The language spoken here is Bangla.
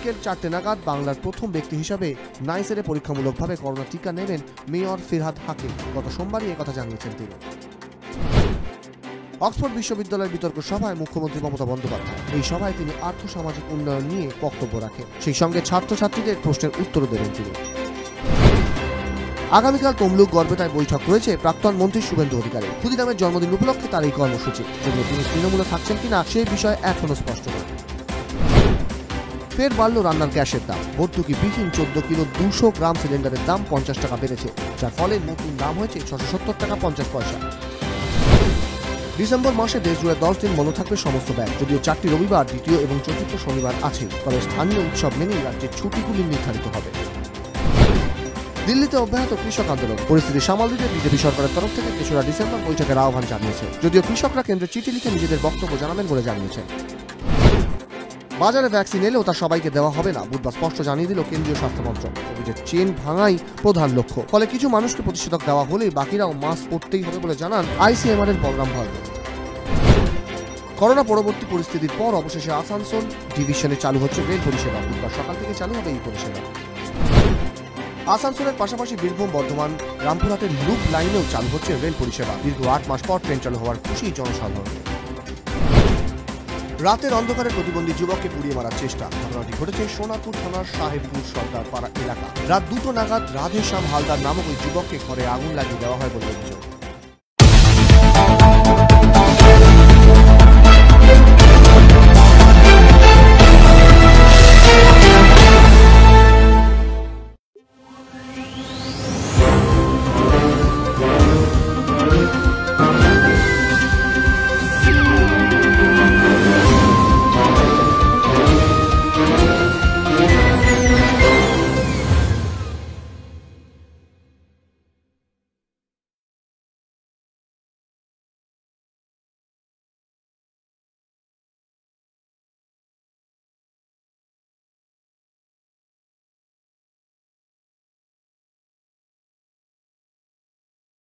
বিকেল 4টে নাগাদ বাংলার প্রথম ব্যক্তি হিসাবে নাইসেরে পরীক্ষামূলকভাবে করোনা টিকা নেবেন মেয়র ফিরহাদ হাকিম। গত সোমবারই একথা জানিয়েছেন তিনি। অক্সফোর্ড বিশ্ববিদ্যালয়ের বিতর্ক সভায় মুখ্যমন্ত্রী মমতা বন্দ্যোপাধ্যায় এই সভায় তিনি আর্থসামাজিক উন্নয়ন নিয়ে বক্তব্য রাখেন। সেই সঙ্গে ছাত্রছাত্রীদের প্রশ্নের উত্তরও দেবেন তিনি। আগামীকাল তমলুক গড়বেতায় বৈঠক রয়েছে প্রাক্তন মন্ত্রী শুভেন্দু অধিকারী। ক্ষুদিরামের জন্মদিন উপলক্ষে তার এই কর্মসূচি, যদিও তিনি তৃণমূলে থাকছেন কিনা সেই বিষয়ে এখনো স্পষ্ট নয়। ফের বাড়ল রান্নার গ্যাসের দাম। ভর্তুকি বিহীন 14 কিলো 200 গ্রাম সিলিন্ডারের দাম 50 টাকা বেড়েছে, যার ফলে নতুন দাম হয়েছে 670 টাকা 50 পয়সা। ডিসেম্বর মাসে দেশজুড়ে 10 দিন বন্ধ থাকবে সমস্ত ব্যাংক। যদিও 4টি রবিবার, দ্বিতীয় এবং চতুর্থ শনিবার আছে, তবে স্থানীয় উৎসব মেনেই রাজ্যের ছুটিগুলি নির্ধারিত হবে। দিল্লিতে অব্যাহত কৃষক আন্দোলন। পরিস্থিতি সামাল দিতে বিজেপি সরকারের তরফ থেকে 3রা ডিসেম্বর বৈঠকের আহ্বান জানিয়েছে। যদিও কৃষকরা কেন্দ্রে চিঠি লিখে নিজেদের বক্তব্য জানাবেন বলে জানিয়েছেন। বাজারে ভ্যাকসিন এলেও তা সবাইকে দেওয়া হবে না, বুধবার স্পষ্ট জানিয়ে দিল কেন্দ্রীয় স্বাস্থ্য মন্ত্রক। কোভিডের চেন ভাঙাই প্রধান লক্ষ্য। ফলে কিছু মানুষকে প্রতিষেধক দেওয়া হলেই বাকিরাও মাস্ক পরতেই হবে বলে জানান ICMR এর বলরাম ভার্গব। করোনা পরবর্তী পরিস্থিতির পর অবশেষে আসানসোল ডিভিশনে চালু হচ্ছে রেল পরিষেবা। বুধবার সকাল থেকে চালু হবে এই পরিষেবা। আসানসোলের পাশাপাশি বীরভূম, বর্ধমান, রামপুরহাটের লুপ লাইনেও চালু হচ্ছে রেল পরিষেবা। দীর্ঘ 8 মাস পর ট্রেন চালু হওয়ার খুশি জনসাধারণ। রাতের অন্ধকারে প্রতিবন্ধী যুবককে পুড়িয়ে মারার চেষ্টা। ঘটনাটি ঘটেছে সোনাপুর থানার সাহেবপুর সর্দার পাড়া এলাকা। রাত 2টো নাগাদ রাধেশ্যাম হালদার নামক ওই যুবককে ঘরে আগুন লাগিয়ে দেওয়া হয় বলে অভিযোগ।